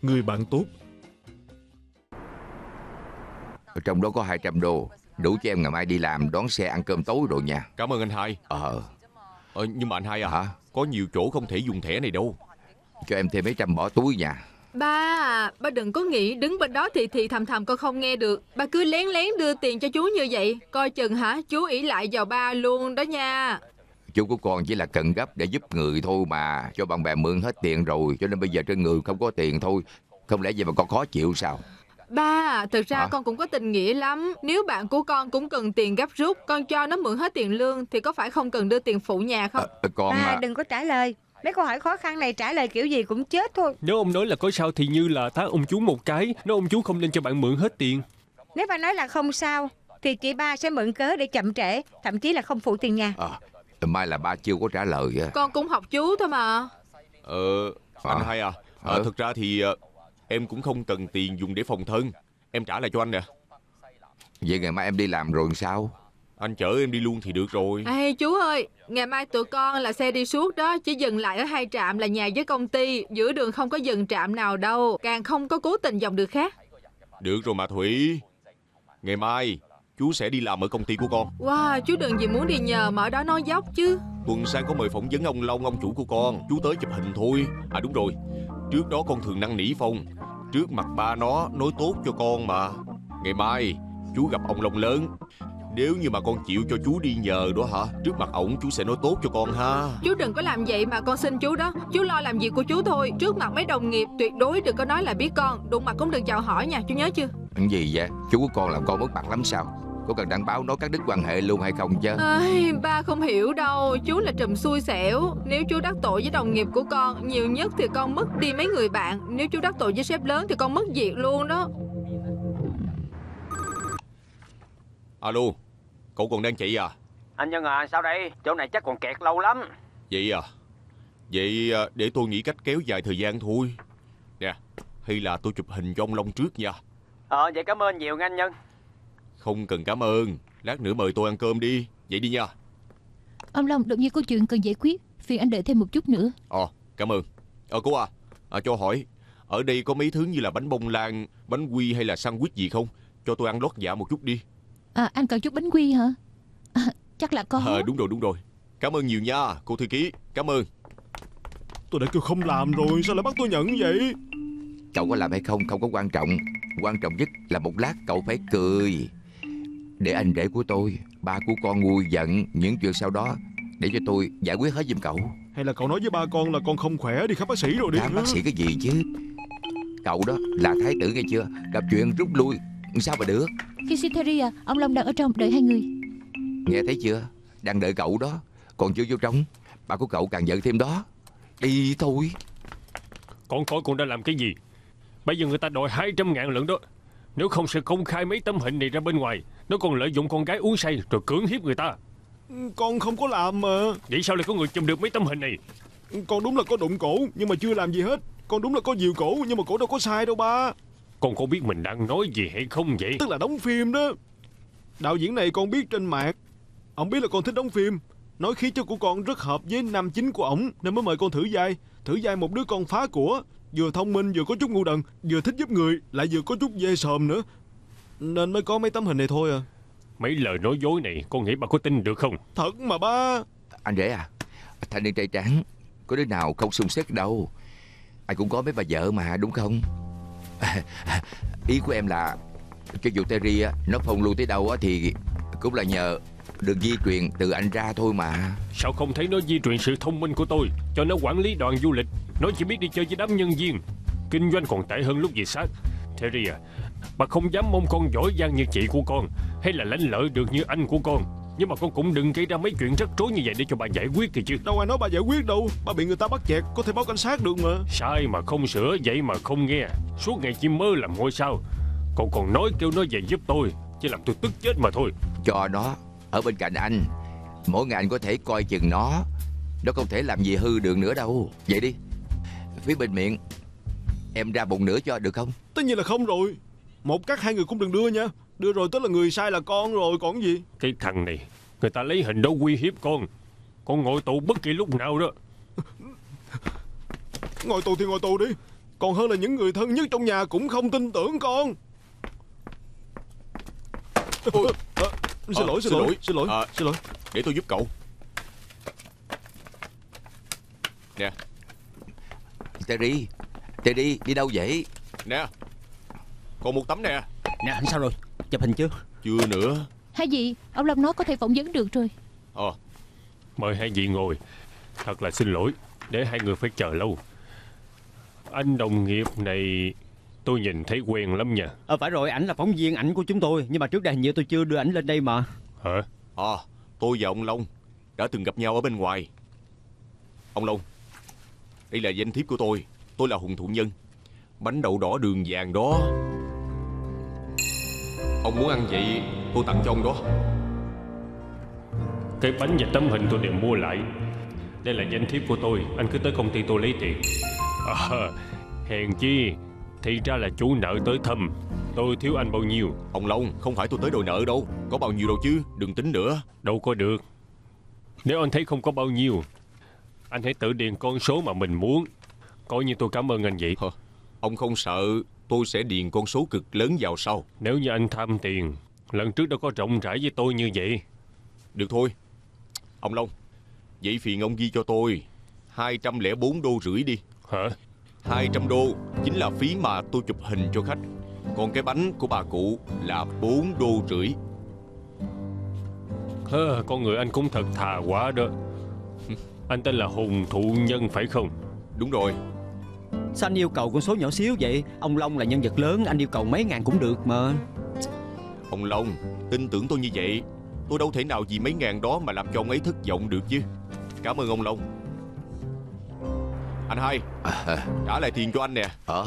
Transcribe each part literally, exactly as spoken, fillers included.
Người bạn tốt. Trong đó có hai trăm đô, đủ cho em ngày mai đi làm đón xe ăn cơm tối rồi nha. Cảm ơn anh hai. Ờ ờ Nhưng mà anh hai à, Hả? Có nhiều chỗ không thể dùng thẻ này đâu. Cho em thêm mấy trăm bỏ túi nha. Ba à, ba đừng có nghĩ đứng bên đó thì thì thầm thầm con không nghe được. Ba cứ lén lén đưa tiền cho chú như vậy, coi chừng hả, chú ỷ lại vào ba luôn đó nha. Chú của con chỉ là cần gấp để giúp người thôi mà. Cho bạn bè mượn hết tiền rồi, cho nên bây giờ trên người không có tiền thôi. Không lẽ vậy mà con khó chịu sao? Ba à, thực ra Hả? con cũng có tình nghĩa lắm. Nếu bạn của con cũng cần tiền gấp rút, con cho nó mượn hết tiền lương thì có phải không cần đưa tiền phụ nhà không? à, Con Ba à, đừng có trả lời. Mấy câu hỏi khó khăn này trả lời kiểu gì cũng chết thôi. Nếu ông nói là có sao thì như là tát ông chú một cái. Nói ông chú không nên cho bạn mượn hết tiền. Nếu ba nói là không sao thì chị ba sẽ mượn cớ để chậm trễ, thậm chí là không phụ tiền nhà. à, Mai là ba chưa có trả lời á. Con cũng học chú thôi mà. Ờ Anh Hả? hai à, Hả? à Thực ra thì à, em cũng không cần tiền dùng để phòng thân. Em trả lại cho anh nè. Vậy ngày mai em đi làm rồi sao? Anh chở em đi luôn thì được rồi. Ê chú ơi, ngày mai tụi con là xe đi suốt đó, chỉ dừng lại ở hai trạm là nhà với công ty. Giữa đường không có dừng trạm nào đâu, càng không có cố tình dòng đường khác. Được rồi mà Thủy. Ngày mai chú sẽ đi làm ở công ty của con. Wow, chú đừng gì muốn đi nhờ mà ở đó nói dốc chứ. Tuần sang có mời phỏng vấn ông Long, ông chủ của con. Chú tới chụp hình thôi. À đúng rồi, trước đó con thường năn nỉ Phong trước mặt ba nó nói tốt cho con mà. Ngày mai chú gặp ông Long lớn, nếu như mà con chịu cho chú đi nhờ đó hả, trước mặt ổng chú sẽ nói tốt cho con ha. Chú đừng có làm vậy mà con xin chú đó. Chú lo làm việc của chú thôi. Trước mặt mấy đồng nghiệp tuyệt đối đừng có nói là biết con. Đụng mặt cũng đừng chào hỏi nha, chú nhớ chưa? Cái gì vậy? Chú của con làm con mất mặt lắm sao? Có cần đăng báo nói các đứt quan hệ luôn hay không chứ? Ây, ba không hiểu đâu. Chú là trùm xui xẻo. Nếu chú đắc tội với đồng nghiệp của con, nhiều nhất thì con mất đi mấy người bạn. Nếu chú đắc tội với sếp lớn thì con mất việc luôn đó. Alo, cậu còn đang chạy à? Anh Nhân à, sao đây? Chỗ này chắc còn kẹt lâu lắm. Vậy à? Vậy à, để tôi nghĩ cách kéo dài thời gian thôi. Nè, hay là tôi chụp hình cho ông Long trước nha. Ờ, vậy cảm ơn nhiều nha anh Nhân. Không cần cảm ơn, lát nữa mời tôi ăn cơm đi. Vậy đi nha. Ông Long, đột nhiên có chuyện cần giải quyết, phiền anh đợi thêm một chút nữa. Ờ, cảm ơn. Ờ, cô à, à, cho hỏi, ở đây có mấy thứ như là bánh bông lan, bánh quy hay là sandwich gì không? Cho tôi ăn lót dạ một chút đi. À, anh cần chút bánh quy hả? À, chắc là có. Ờ, đúng rồi, đúng rồi. Cảm ơn nhiều nha, cô thư ký. Cảm ơn. Tôi đã kêu không làm rồi, sao lại bắt tôi nhận vậy? Cậu có làm hay không không có quan trọng. Quan trọng nhất là một lát cậu phải cười. Để anh rể của tôi, ba của con nguôi giận những chuyện sau đó, để cho tôi giải quyết hết giùm cậu. Hay là cậu nói với ba con là con không khỏe, đi khám bác sĩ rồi đi. Khám bác sĩ cái gì chứ? Cậu đó là thái tử nghe chưa? Gặp chuyện rút lui sao mà được. Cafeteria, ông Long đang ở trong đợi hai người. Nghe thấy chưa? Đang đợi cậu đó. Còn chưa vô trong, ba của cậu càng giận thêm đó. Đi thôi. Con coi con đã làm cái gì? Bây giờ người ta đòi hai trăm ngàn lận đó. Nếu không sẽ công khai mấy tấm hình này ra bên ngoài. Nó còn lợi dụng con gái uống say rồi cưỡng hiếp người ta. Con không có làm mà. Vậy sao lại có người chụp được mấy tấm hình này? Con đúng là có đụng cổ nhưng mà chưa làm gì hết. Con đúng là có dìu cổ nhưng mà cổ đâu có sai đâu ba. Con có biết mình đang nói gì hay không vậy? Tức là đóng phim đó. Đạo diễn này con biết trên mạng. Ông biết là con thích đóng phim, nói khí chất của con rất hợp với nam chính của ổng nên mới mời con thử vai. Thử vai một đứa con phá của, vừa thông minh vừa có chút ngu đần, vừa thích giúp người, lại vừa có chút dê sòm nữa, nên mới có mấy tấm hình này thôi à. Mấy lời nói dối này con nghĩ bà có tin được không? Thật mà ba. Anh rể à, thanh niên trai tráng có đứa nào không sung sức đâu. Ai cũng có mấy bà vợ mà, đúng không? Ý của em là cho dù Terry á, nó phong lưu tới đâu á, thì cũng là nhờ được di truyền từ anh ra thôi mà. Sao không thấy nó di truyền sự thông minh của tôi, cho nó quản lý đoàn du lịch? Nó chỉ biết đi chơi với đám nhân viên. Kinh doanh còn tệ hơn lúc về sát. Terry à, bà không dám mong con giỏi giang như chị của con, hay là lãnh lợi được như anh của con. Nhưng mà con cũng đừng gây ra mấy chuyện rắc rối như vậy để cho bà giải quyết thì chứ. Đâu ai nói bà giải quyết đâu. Bà bị người ta bắt chẹt, có thể báo cảnh sát được mà. Sai mà không sửa, vậy mà không nghe. Suốt ngày chỉ mơ làm ngôi sao. Cậu còn nói kêu nó về giúp tôi, chỉ làm tôi tức chết mà thôi. Cho nó ở bên cạnh anh, mỗi ngày anh có thể coi chừng nó. Nó không thể làm gì hư được nữa đâu. Vậy đi, phía bên miệng em ra một nửa cho được không? Tất nhiên là không rồi. Một cắt hai người cũng đừng đưa nha. Đưa rồi tức là người sai là con rồi còn gì. Cái thằng này, người ta lấy hình đó uy hiếp con. Con ngồi tù bất kỳ lúc nào đó. Ngồi tù thì ngồi tù đi. Còn hơn là những người thân nhất trong nhà cũng không tin tưởng con. Ôi. À, xin, À, lỗi, xin, xin lỗi, lỗi. xin lỗi, À. xin lỗi. Để tôi giúp cậu. Nè, Terry, Terry đi đâu vậy? nè. Còn một tấm nè. Nè, sao rồi? Chụp hình chưa? Chưa nữa. Hay gì, ông Long nói có thể phỏng vấn được rồi. Ờ, Mời hai vị ngồi. Thật là xin lỗi để hai người phải chờ lâu. Anh đồng nghiệp này tôi nhìn thấy quen lắm nha. Ờ phải rồi, ảnh là phóng viên ảnh của chúng tôi. Nhưng mà trước đây hình như tôi chưa đưa ảnh lên đây mà. Hả? à, tôi và ông Long đã từng gặp nhau ở bên ngoài. Ông Long, đây là danh thiếp của tôi. Tôi là Hùng Thụ Nhân. Bánh đậu đỏ đường vàng đó. Ông muốn ăn vậy tôi tặng cho ông đó. Cái bánh và tấm hình tôi đều mua lại. Đây là danh thiếp của tôi. Anh cứ tới công ty tôi lấy tiền. À, hèn chi thì ra là chủ nợ tới thăm. Tôi thiếu anh bao nhiêu? Ông Long, không phải tôi tới đòi nợ đâu. Có bao nhiêu đâu chứ, đừng tính nữa. Đâu có được. Nếu anh thấy không có bao nhiêu, anh hãy tự điền con số mà mình muốn. Coi như tôi cảm ơn anh vậy. Hờ, ông không sợ tôi sẽ điền con số cực lớn vào sau? Nếu như anh tham tiền, lần trước đâu có rộng rãi với tôi như vậy. Được thôi. Ông Long, vậy phiền ông ghi cho tôi hai trăm lẻ bốn đô rưỡi đi. Hả? Hai trăm đô chính là phí mà tôi chụp hình cho khách. Còn cái bánh của bà cụ là bốn đô rưỡi. Hơ, con người anh cũng thật thà quá đó. Anh tên là Hùng Thụ Nhân phải không? Đúng rồi. Sao anh yêu cầu con số nhỏ xíu vậy? Ông Long là nhân vật lớn, anh yêu cầu mấy ngàn cũng được mà. Ông Long, tin tưởng tôi như vậy. Tôi đâu thể nào vì mấy ngàn đó mà làm cho ông ấy thất vọng được chứ. Cảm ơn ông Long. Anh hai, trả lại tiền cho anh nè. Ờ.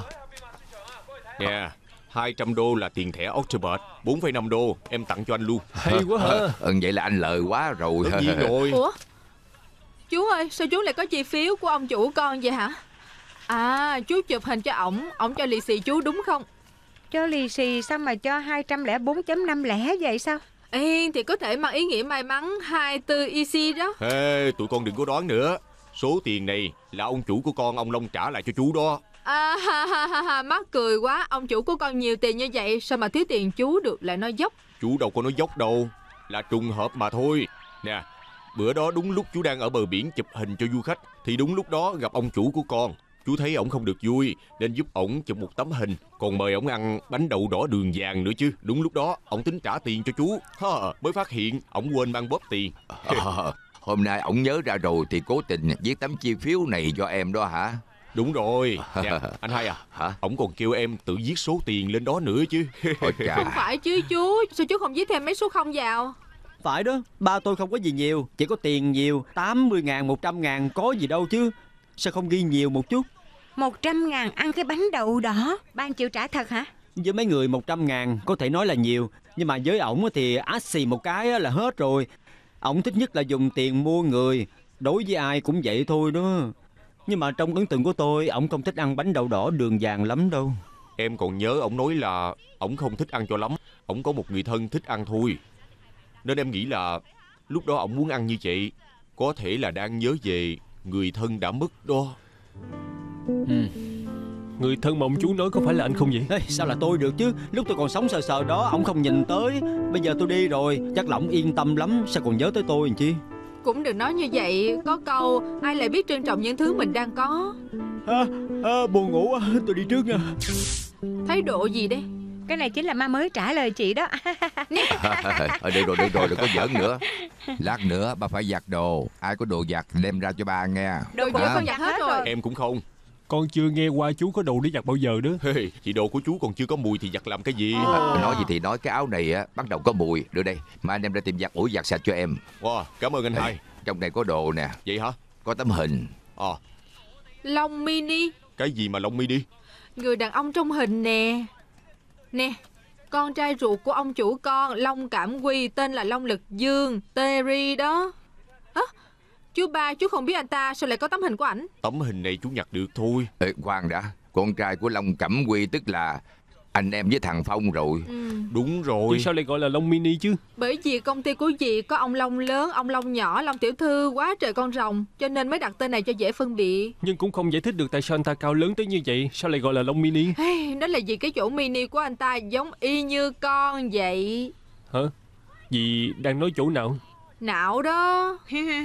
Nè, hai trăm đô là tiền thẻ Octopus, bốn phẩy năm đô em tặng cho anh luôn. Hay quá hả? Ừ, vậy là anh lời quá rồi. Tất nhiên rồi. Ủa? Chú ơi, sao chú lại có chi phiếu của ông chủ con vậy hả? À, chú chụp hình cho ổng, ổng cho lì xì chú đúng không? Cho lì xì sao mà cho hai trăm lẻ bốn chấm năm lẻ vậy sao? Ê, thì có thể mang ý nghĩa may mắn hai tư easy đó. Ê, tụi con đừng có đoán nữa. Số tiền này là ông chủ của con, ông Long trả lại cho chú đó. À, ha, ha, ha, ha, mắc cười quá. Ông chủ của con nhiều tiền như vậy, sao mà thiếu tiền chú được, lại nói dốc. Chú đâu có nói dốc đâu, là trùng hợp mà thôi. Nè, bữa đó đúng lúc chú đang ở bờ biển chụp hình cho du khách, thì đúng lúc đó gặp ông chủ của con. Chú thấy ổng không được vui nên giúp ổng chụp một tấm hình, còn mời ổng ăn bánh đậu đỏ đường vàng nữa chứ. Đúng lúc đó ổng tính trả tiền cho chú, ha, mới phát hiện ổng quên mang bóp tiền. Ờ, hôm nay ổng nhớ ra rồi thì cố tình viết tấm chi phiếu này cho em đó hả? Đúng rồi. Nè, anh hai à, Hả? ổng còn kêu em tự viết số tiền lên đó nữa chứ. Ôi chà. Không phải chứ chú, sao chú không viết thêm mấy số không vào? Phải đó, ba tôi không có gì nhiều, chỉ có tiền nhiều, tám mươi ngàn, một trăm ngàn có gì đâu chứ. Sao không ghi nhiều một chút? Một trăm ngàn ăn cái bánh đậu đỏ, ba anh chịu trả thật hả? Với mấy người một trăm ngàn có thể nói là nhiều, nhưng mà với ổng thì át xì một cái là hết rồi. Ổng thích nhất là dùng tiền mua người, đối với ai cũng vậy thôi đó. Nhưng mà trong ấn tượng của tôi, ổng không thích ăn bánh đậu đỏ đường vàng lắm đâu. Em còn nhớ ổng nói là ổng không thích ăn cho lắm, ổng có một người thân thích ăn thôi. Nên em nghĩ là lúc đó ổng muốn ăn như vậy có thể là đang nhớ về người thân đã mất đó. Ừ. Người thân mà ông chú nói có phải là anh không vậy? Ê, sao là tôi được chứ? Lúc tôi còn sống sờ sờ đó, ổng không nhìn tới. Bây giờ tôi đi rồi, chắc là ổng yên tâm lắm, sao còn nhớ tới tôi làm chi? Cũng đừng nói như vậy, có câu ai lại biết trân trọng những thứ mình đang có. À, à, buồn ngủ quá, tôi đi trước nha. Thái độ gì đây? Cái này chính là ma mới trả lời chị đó. Ờ, được rồi, được rồi, đừng có giỡn nữa. Lát nữa ba phải giặt đồ. Ai có đồ giặt đem ra cho ba nghe. Đồ Hả? giữa con giặt hết rồi. Em cũng không. Con chưa nghe qua chú có đồ để giặt bao giờ đó. Hey, thì đồ của chú còn chưa có mùi thì giặt làm cái gì? À, nói gì thì nói, cái áo này á bắt đầu có mùi. Đưa đây, mai anh đem ra tìm giặt ủi giặt sạch cho em. Wow, cảm ơn anh hai. Trong này có đồ nè. Vậy hả? Có tấm hình. À, Long mini, cái gì mà Long mi đi? người đàn ông trong hình nè. Nè, con trai ruột của ông chủ con, Long Cảm Quy, tên là Long Lực Dương, Terry đó. Hả? Chú ba, chú không biết anh ta, sao lại có tấm hình của ảnh? Tấm hình này chú nhặt được thôi. Ê, khoan đã. Con trai của Long Cẩm Quy tức là anh em với thằng Phong rồi. Ừ. Đúng rồi. Vì sao lại gọi là Long Mini chứ? Bởi vì công ty của dì có ông Long lớn, ông Long nhỏ, Long tiểu thư, quá trời con rồng, cho nên mới đặt tên này cho dễ phân biệt. Nhưng cũng không giải thích được tại sao anh ta cao lớn tới như vậy. Sao lại gọi là Long Mini? Hey, đó là vì cái chỗ mini của anh ta giống y như con vậy. Hả? Dì đang nói chỗ nào? Não đó.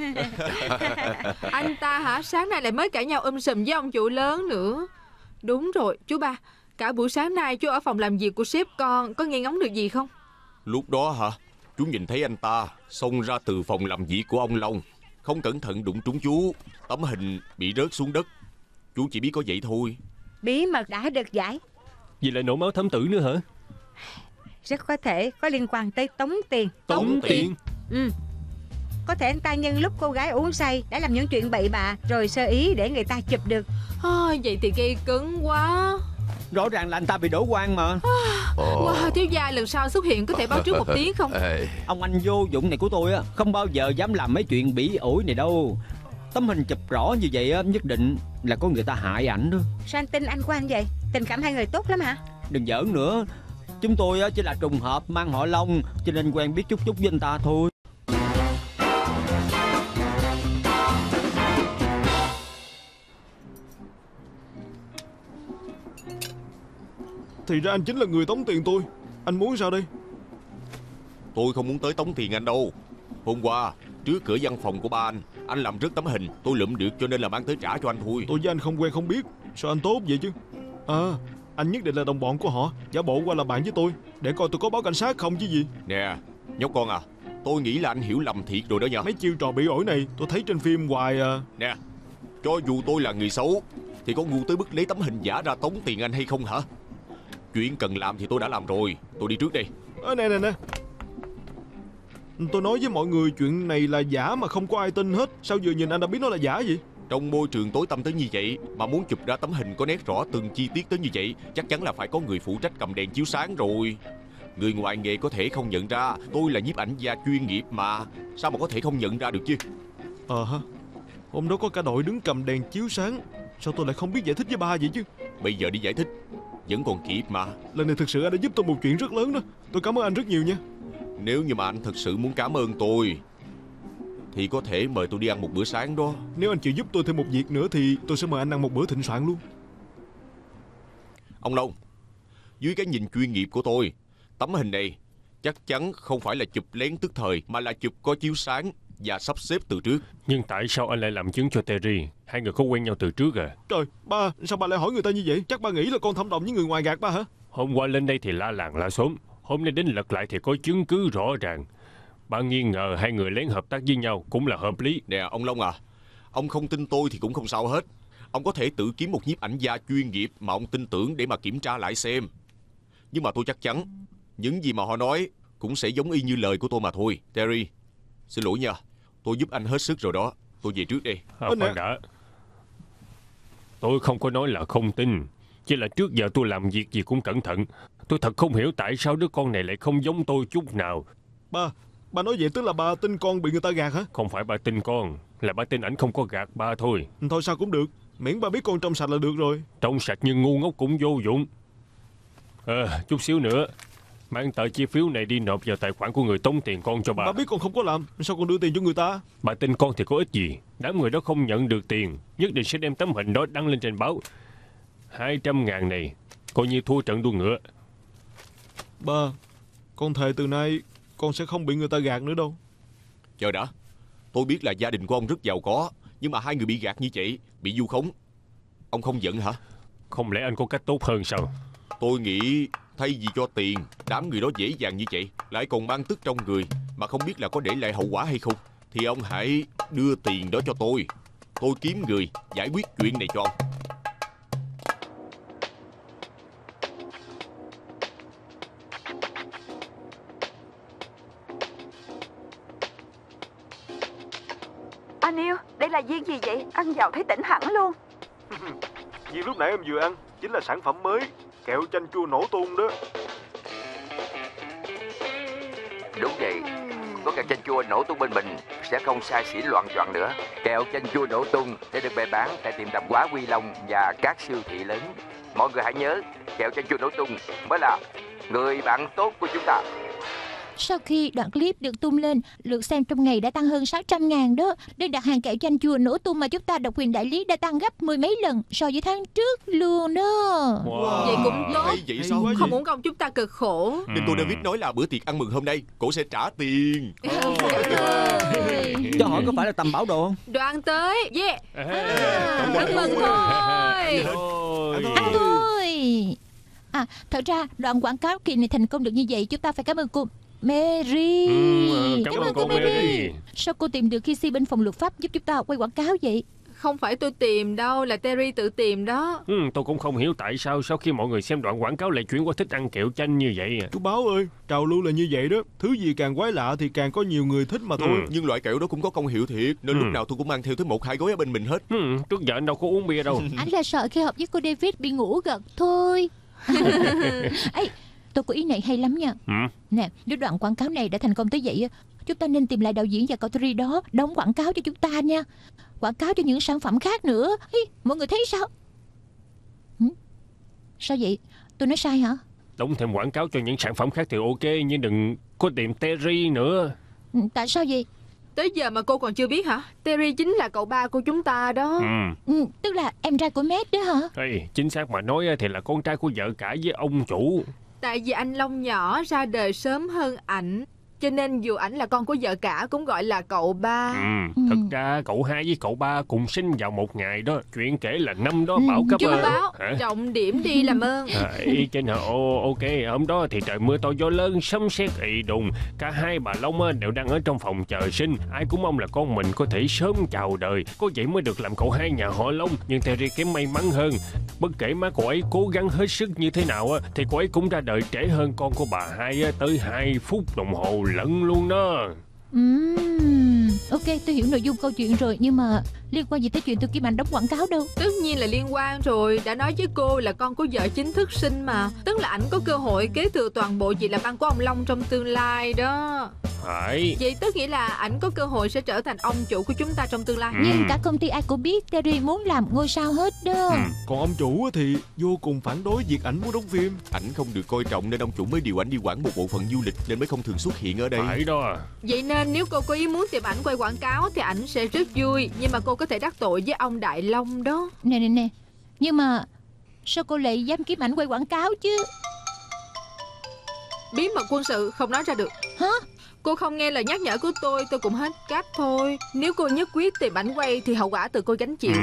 Anh ta hả? Sáng nay lại mới cãi nhau um sùm với ông chủ lớn nữa. Đúng rồi, chú ba, cả buổi sáng nay chú ở phòng làm việc của sếp con, có nghe ngóng được gì không? Lúc đó hả? Chú nhìn thấy anh ta xông ra từ phòng làm việc của ông Long, không cẩn thận đụng trúng chú, tấm hình bị rớt xuống đất. Chú chỉ biết có vậy thôi. Bí mật đã được giải. Dì lại nổ máu thám tử nữa hả? Rất có thể có liên quan tới tống tiền. Tống, tống tiền. tiền Ừ. Có thể anh ta nhân lúc cô gái uống say đã làm những chuyện bậy bạ rồi sơ ý để người ta chụp được. À, vậy thì gây cứng quá. Rõ ràng là anh ta bị đổ oan mà. À, wow, thiếu gia lần sau xuất hiện có thể báo trước một tiếng không? Ông anh vô dụng này của tôi á không bao giờ dám làm mấy chuyện bỉ ổi này đâu. Tấm hình chụp rõ như vậy á, nhất định là có người ta hại ảnh đó. Sao anh tin anh của anh vậy? Tình cảm hai người tốt lắm hả? Đừng giỡn nữa. Chúng tôi á chỉ là trùng hợp mang họ Long, cho nên quen biết chút chút với anh ta thôi. Thì ra anh chính là người tống tiền tôi. Anh muốn sao đây? Tôi không muốn tới tống tiền anh đâu. Hôm qua trước cửa văn phòng của ba anh, anh làm rớt tấm hình, tôi lượm được cho nên là mang tới trả cho anh thôi. Tôi với anh không quen không biết, sao anh tốt vậy chứ? À, anh nhất định là đồng bọn của họ, giả bộ qua là bạn với tôi, để coi tôi có báo cảnh sát không chứ gì. Nè, nhóc con à, tôi nghĩ là anh hiểu lầm thiệt rồi đó nha. Mấy chiêu trò bị ổi này tôi thấy trên phim hoài à. Nè, cho dù tôi là người xấu thì có ngu tới mức lấy tấm hình giả ra tống tiền anh hay không hả? Chuyện cần làm thì tôi đã làm rồi. Tôi đi trước đây. À, nè nè nè, tôi nói với mọi người chuyện này là giả mà không có ai tin hết. Sao vừa nhìn anh đã biết nó là giả vậy? Trong môi trường tối tăm tới như vậy mà muốn chụp ra tấm hình có nét rõ từng chi tiết tới như vậy, chắc chắn là phải có người phụ trách cầm đèn chiếu sáng rồi. Người ngoài nghề có thể không nhận ra tôi là nhiếp ảnh gia chuyên nghiệp mà. Sao mà có thể không nhận ra được chứ? Ờ ha, hôm đó có cả đội đứng cầm đèn chiếu sáng. Sao tôi lại không biết giải thích với ba vậy chứ? Bây giờ đi giải thích vẫn còn kịp mà. Lần này thực sự anh đã giúp tôi một chuyện rất lớn đó. Tôi cảm ơn anh rất nhiều nha. Nếu như mà anh thật sự muốn cảm ơn tôi thì có thể mời tôi đi ăn một bữa sáng đó. Nếu anh chịu giúp tôi thêm một việc nữa thì tôi sẽ mời anh ăn một bữa thịnh soạn luôn. Ông Long, dưới cái nhìn chuyên nghiệp của tôi, tấm hình này chắc chắn không phải là chụp lén tức thời, mà là chụp có chiếu sáng và sắp xếp từ trước. Nhưng tại sao anh lại làm chứng cho Terry? Hai người có quen nhau từ trước à? Trời, ba, sao ba lại hỏi người ta như vậy? Chắc ba nghĩ là con thâm đồng với người ngoài gạt ba hả? Hôm qua lên đây thì la làng la xóm, hôm nay đến lật lại thì có chứng cứ rõ ràng. Ba nghi ngờ hai người lén hợp tác với nhau cũng là hợp lý. Nè ông Long à, ông không tin tôi thì cũng không sao hết. Ông có thể tự kiếm một nhiếp ảnh gia chuyên nghiệp mà ông tin tưởng để mà kiểm tra lại xem. Nhưng mà tôi chắc chắn những gì mà họ nói cũng sẽ giống y như lời của tôi mà thôi. Terry, xin lỗi nha, tôi giúp anh hết sức rồi đó. Tôi về trước đây. À, khoan đã. Tôi không có nói là không tin, chỉ là trước giờ tôi làm việc gì cũng cẩn thận. Tôi thật không hiểu tại sao đứa con này lại không giống tôi chút nào. Ba, ba nói vậy tức là ba tin con bị người ta gạt hả? Không phải ba tin con, là ba tin ảnh không có gạt ba thôi. Thôi sao cũng được, miễn ba biết con trong sạch là được rồi. Trong sạch nhưng ngu ngốc cũng vô dụng. À, chút xíu nữa mang tờ chi phiếu này đi nộp vào tài khoản của người tống tiền con cho bà. Ba biết con không có làm, sao con đưa tiền cho người ta? Bà tin con thì có ích gì. Đám người đó không nhận được tiền, nhất định sẽ đem tấm hình đó đăng lên trên báo. Hai trăm ngàn này coi như thua trận đua ngựa. Ba, con thề từ nay con sẽ không bị người ta gạt nữa đâu. Chờ đã, tôi biết là gia đình của ông rất giàu có, nhưng mà hai người bị gạt như vậy, bị vu khống, ông không giận hả? Không lẽ anh có cách tốt hơn sao? Tôi nghĩ thay vì cho tiền, đám người đó dễ dàng như vậy, lại còn mang tức trong người mà không biết là có để lại hậu quả hay không, thì ông hãy đưa tiền đó cho tôi. Tôi kiếm người giải quyết chuyện này cho ông. Anh yêu, đây là viên gì vậy? Ăn vào thấy tỉnh hẳn luôn. Viên lúc nãy em vừa ăn chính là sản phẩm mới, kẹo chanh chua nổ tung đó. Đúng vậy, có kẹo chanh chua nổ tung bên mình sẽ không sai xỉ loạn choạng nữa. Kẹo chanh chua nổ tung sẽ được bày bán tại tiệm tạp hóa Quy Long và các siêu thị lớn. Mọi người hãy nhớ, kẹo chanh chua nổ tung mới là người bạn tốt của chúng ta. Sau khi đoạn clip được tung lên, lượt xem trong ngày đã tăng hơn sáu trăm ngàn đó. Đơn đặt hàng kẹo chanh chua nổ tung mà chúng ta độc quyền đại lý đã tăng gấp mười mấy lần so với tháng trước luôn đó. Wow. Vậy cũng tốt. Hay vậy sao? Không muốn công chúng ta cực khổ. Nên tôi David nói là bữa tiệc ăn mừng hôm nay cổ sẽ trả tiền. Cho hỏi có phải là tầm bảo đồ không? Đoàn tới. Yeah. À, ăn mừng thôi. Ăn thôi. À, thật ra đoạn quảng cáo kỳ này thành công được như vậy, chúng ta phải cảm ơn cô Mary. Ừ, cảm, cảm ơn cô Mary. Mary. Sao cô tìm được khi si bên phòng luật pháp giúp chúng ta quay quảng cáo vậy? Không phải tôi tìm đâu, là Terry tự tìm đó. Ừ, tôi cũng không hiểu tại sao sau khi mọi người xem đoạn quảng cáo lại chuyển qua thích ăn kẹo chanh như vậy. Chú Báo ơi, trào lưu là như vậy đó. Thứ gì càng quái lạ thì càng có nhiều người thích mà thôi. Ừ, nhưng loại kẹo đó cũng có công hiệu thiệt, nên ừ. lúc nào tôi cũng mang theo tới một hai gói ở bên mình hết. Ừ, trước giờ anh đâu có uống bia đâu. Anh là sợ khi học với cô David bị ngủ gật thôi. Ê, tôi có ý này hay lắm nha. Ừ. Nè, nếu đoạn quảng cáo này đã thành công tới vậy, chúng ta nên tìm lại đạo diễn và cậu Terry đó đóng quảng cáo cho chúng ta nha. Quảng cáo cho những sản phẩm khác nữa. Ê, mọi người thấy sao? Ừ? Sao vậy? Tôi nói sai hả? Đóng thêm quảng cáo cho những sản phẩm khác thì ok, nhưng đừng có tìm Terry nữa. Ừ, tại sao vậy? Tới giờ mà cô còn chưa biết hả? Terry chính là cậu ba của chúng ta đó. Ừ. Ừ, tức là em trai của Matt đó hả? Hey, chính xác mà nói thì là con trai của vợ cả với ông chủ. Tại vì anh Long nhỏ ra đời sớm hơn ảnh, cho nên dù ảnh là con của vợ cả cũng gọi là cậu ba. Ừ, thật ra cậu hai với cậu ba cùng sinh vào một ngày đó. Chuyện kể là năm đó Ừ, Bảo cấp... Chú Báo, hả? trọng điểm đi làm ơn. À, y trên hả? Ồ, ok, hôm đó thì trời mưa to gió lớn, sấm sét ì đùng. Cả hai bà Long á, đều đang ở trong phòng chờ sinh. Ai cũng mong là con mình có thể sớm chào đời, có vậy mới được làm cậu hai nhà họ Long. Nhưng Terry kém may mắn hơn. Bất kể má cô ấy cố gắng hết sức như thế nào á, thì cô ấy cũng ra đời trễ hơn con của bà hai á, tới hai phút đồng hồ lận luôn đó. Uhm, ok, tôi hiểu nội dung câu chuyện rồi. Nhưng mà liên quan gì tới chuyện tôi Kim Anh đóng quảng cáo đâu? Tất nhiên là liên quan rồi. Đã nói với cô là con của vợ chính thức sinh mà. Tức là ảnh có cơ hội kế thừa toàn bộ việc làm ăn của ông Long trong tương lai đó. Phải. Vậy tức nghĩa là ảnh có cơ hội sẽ trở thành ông chủ của chúng ta trong tương lai. Ừ. Nhưng cả công ty ai cũng biết Terry muốn làm ngôi sao hết đó. Ừ. Còn ông chủ thì vô cùng phản đối việc ảnh muốn đóng phim. Ảnh không được coi trọng nên ông chủ mới điều ảnh đi quản một bộ phận du lịch, nên mới không thường xuất hiện ở đây. Phải đó. Vậy nên nếu cô có ý muốn tìm ảnh quay quảng cáo thì ảnh sẽ rất vui. Nhưng mà cô có thể đắc tội với ông Đại Long đó. Nè nè nè, nhưng mà sao cô lại dám kiếm ảnh quay quảng cáo chứ? Bí mật quân sự không nói ra được. Hả? Cô không nghe lời nhắc nhở của tôi, tôi cũng hết cách thôi. Nếu cô nhất quyết tìm ảnh quay thì hậu quả từ cô gánh chịu. Ừ.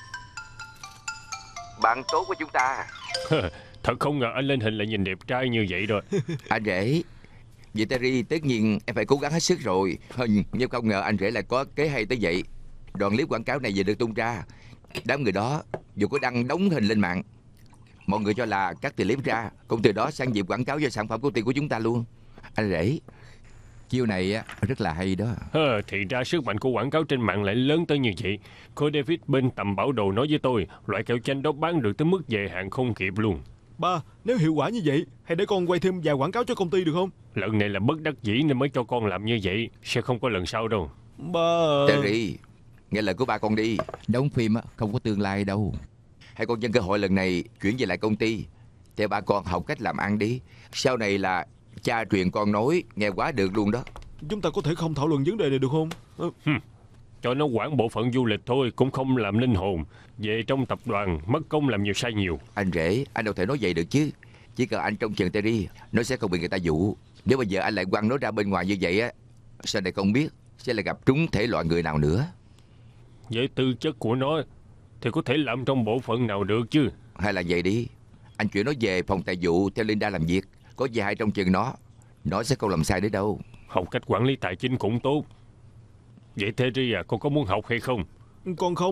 Bạn tốt của chúng ta. Thật không ngờ anh lên hình lại nhìn đẹp trai như vậy rồi. Anh rể, vậy Terry tất nhiên em phải cố gắng hết sức rồi. Nhưng không ngờ anh rể lại có kế hay tới vậy. Đoạn clip quảng cáo này vừa được tung ra, đám người đó dù có đăng đóng hình lên mạng, mọi người cho là cắt clip ra, cũng từ đó sang dịp quảng cáo cho sản phẩm của tiền của chúng ta luôn. Anh rể, chiêu này á rất là hay đó. Hờ, thì ra sức mạnh của quảng cáo trên mạng lại lớn tới như vậy. Cô David bên tầm bảo đồ nói với tôi, loại kẹo chanh đó bán được tới mức về hạn không kịp luôn. Ba, nếu hiệu quả như vậy, hãy để con quay thêm vài quảng cáo cho công ty được không? Lần này là bất đắc dĩ nên mới cho con làm như vậy, sẽ không có lần sau đâu. Ba... Terry, nghe lời của ba con đi. Đóng phim á không có tương lai đâu. Hãy con nhân cơ hội lần này chuyển về lại công ty, theo ba con học cách làm ăn đi. Sau này là cha truyền con nối, nghe quá được luôn đó. Chúng ta có thể không thảo luận vấn đề này được không? Ừ. Cho nó quản bộ phận du lịch thôi, cũng không làm linh hồn. Về trong tập đoàn, mất công làm nhiều sai nhiều. Anh rể, anh đâu thể nói vậy được chứ. Chỉ cần anh trông chừng Terry, nó sẽ không bị người ta dụ. Nếu bây giờ anh lại quăng nó ra bên ngoài như vậy á, sau này không biết sẽ lại gặp trúng thể loại người nào nữa. Với tư chất của nó thì có thể làm trong bộ phận nào được chứ. Hay là vậy đi, anh chuyển nó về phòng tài vụ theo Linda làm việc. Có gì hay trong chừng nó, nó sẽ không làm sai đấy đâu. Học cách quản lý tài chính cũng tốt. Vậy Terry à, con có muốn học hay không? Con không...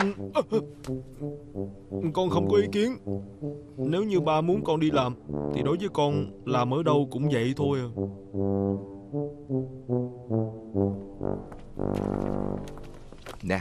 Con không có ý kiến. Nếu như ba muốn con đi làm thì đối với con làm ở đâu cũng vậy thôi à. Nè,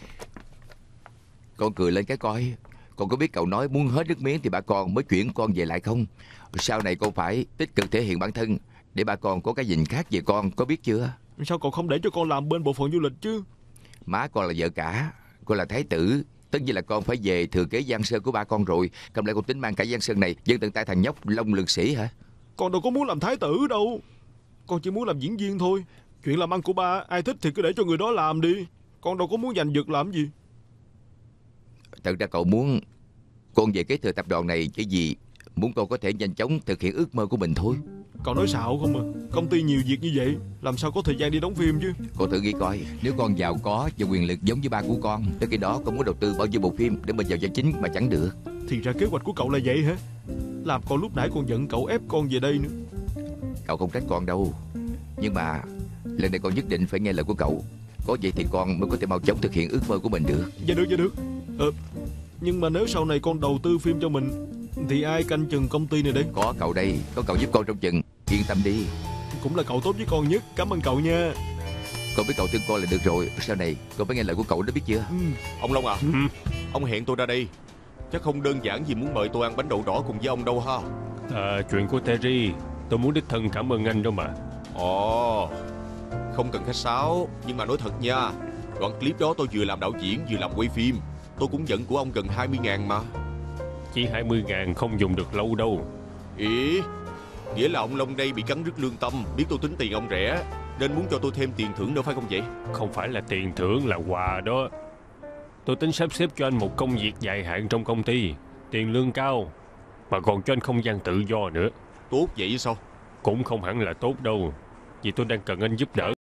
con cười lên cái coi. Con có biết cậu nói muốn hết nước miếng thì bà con mới chuyển con về lại không? Sau này con phải tích cực thể hiện bản thân để bà con có cái nhìn khác về con, có biết chưa? Sao cậu không để cho con làm bên bộ phận du lịch chứ? Má con là vợ cả, con là thái tử, Tất nhiên là con phải về thừa kế Giang Sơn của ba con rồi. Không lẽ con tính mang cả Giang Sơn này dâng tận tay thằng nhóc Long Lực Sĩ hả? Con đâu có muốn làm thái tử đâu. Con chỉ muốn làm diễn viên thôi. Chuyện làm ăn của ba, ai thích thì cứ để cho người đó làm đi. Con đâu có muốn giành giật làm gì. Thật ra cậu muốn con về kế thừa tập đoàn này chỉ vì muốn con có thể nhanh chóng thực hiện ước mơ của mình thôi. Cậu nói xạo không à? Công ty nhiều việc như vậy, làm sao có thời gian đi đóng phim chứ. Con thử nghĩ coi, nếu con giàu có và quyền lực giống như ba của con, tới khi đó con muốn đầu tư bao nhiêu bộ phim để mình vào vai chính mà chẳng được. Thì ra kế hoạch của cậu là vậy hả? Làm con lúc nãy con giận cậu ép con về đây nữa. Cậu không trách con đâu, nhưng mà lần này con nhất định phải nghe lời của cậu. Có vậy thì con mới có thể mau chóng thực hiện ước mơ của mình được. Dạ được, dạ được. Ờ, nhưng mà nếu sau này con đầu tư phim cho mình thì ai canh chừng công ty này đây? Có cậu đây, có cậu giúp con trong chừng. Yên tâm đi. Cũng là cậu tốt với con nhất, cảm ơn cậu nha. Con biết cậu thương con là được rồi. Sau này con phải nghe lời của cậu đó, biết chưa? Ừ. Ông Long à, Ừ. ông hẹn tôi ra đây chắc không đơn giản vì muốn mời tôi ăn bánh đậu đỏ cùng với ông đâu ha. À, chuyện của Terry tôi muốn đích thân cảm ơn anh đó mà. Ồ, không cần khách sáo. Nhưng mà nói thật nha, đoạn clip đó tôi vừa làm đạo diễn vừa làm quay phim. Tôi cũng nhận của ông gần hai mươi ngàn mà. Chỉ hai mươi ngàn không dùng được lâu đâu. Ý, nghĩa là ông Long đây bị cắn rứt lương tâm, biết tôi tính tiền ông rẻ nên muốn cho tôi thêm tiền thưởng nữa phải không vậy? Không phải là tiền thưởng, là quà đó. Tôi tính sắp xếp cho anh một công việc dài hạn trong công ty, tiền lương cao, mà còn cho anh không gian tự do nữa. Tốt vậy sao? Cũng không hẳn là tốt đâu, vì tôi đang cần anh giúp đỡ.